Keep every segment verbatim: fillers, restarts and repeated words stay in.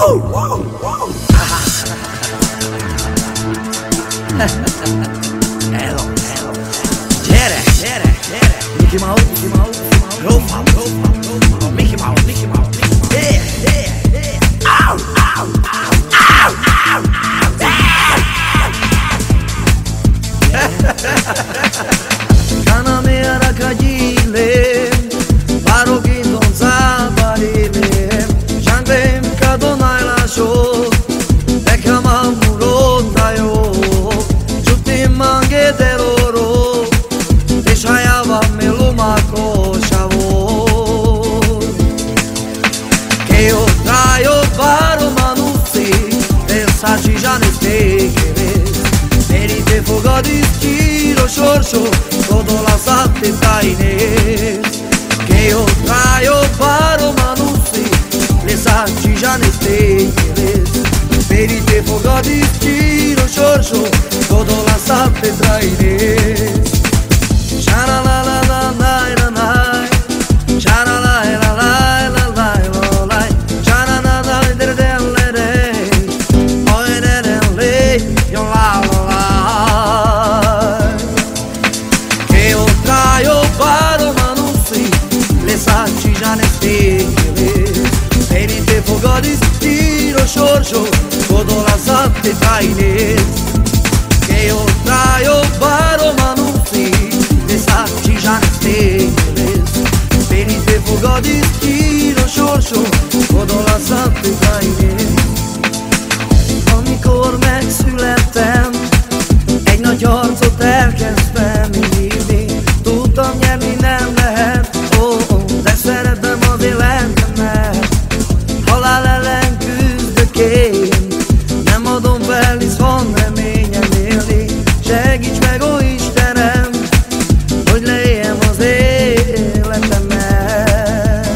Hello, hello. Gyere, gyere, gyere. Mickey Mouse, Mickey Mouse, Rófam, Rófam, Rófam. Mickey Mouse, Mickey Mouse, Mickey Mouse. Yeah, yeah, yeah. Au, au, au, au, au, au. Caname aracadile, paroquito zabarile, janglem kadonai lascio, becama murota yo, juti mange de loro, deixaiava meluma cochavo, que eu traio para o manuci, pensati já neste querer, merite fogo de tiro xorxo, todo lasate taine, que eu traio para o manuci, pensati já neste querer, merite fogo de tiro xorxo, todo lasate taine. Giorgio, todo lasate traines, que eu traio para o manuci, desati já neste venite fogo di tiro Giorgio, todo lasate traines. Amikor megszülettem, egy nagy arcot elkezdtem írni, tudtam nyerni nem lehet, oh, oh, de szeretem az életemet, halál ellen én nem adom fel, hisz van reményem élni. Segíts meg, ó Istenem, hogy leéljem az életemet.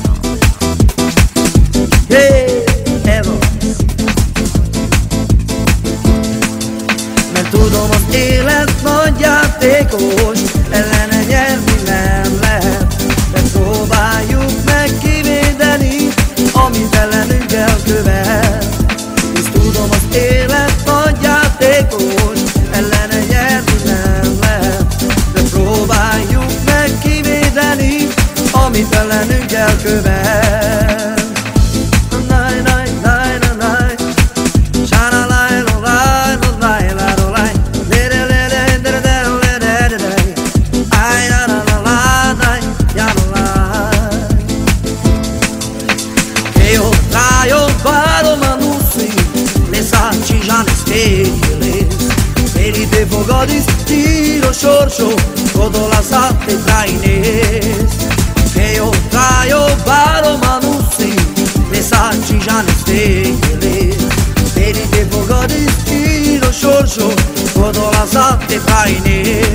Hey, Eva. Mert tudom, az élet nagy játékos, ellene nyerni nem lehet, de próbáljuk meg kivédeni, amit ellenünk elkövet. Hisz tudom, az élet nagy játékos, ellene nyerni nem lehet, de próbáljuk meg kivédeni, amit ellenünk elkövet. Merite fogo di tiro xorxo, todo lasate traines, que eu traio para o manuci, mensagem já neste merite fogo di tiro xorxo, todo lasate traines.